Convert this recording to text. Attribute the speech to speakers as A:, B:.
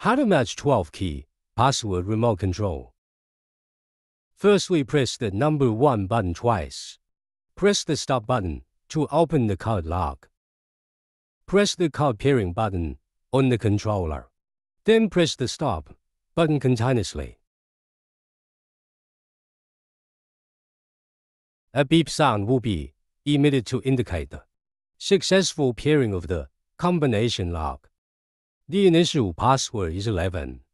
A: How to match 12 key password remote control. Firstly, press the number 1 button twice. Press the stop button to open the card lock. Press the card pairing button on the controller. Then press the stop button continuously. A beep sound will be emitted to indicate the successful pairing of the combination lock. The initial password is 11.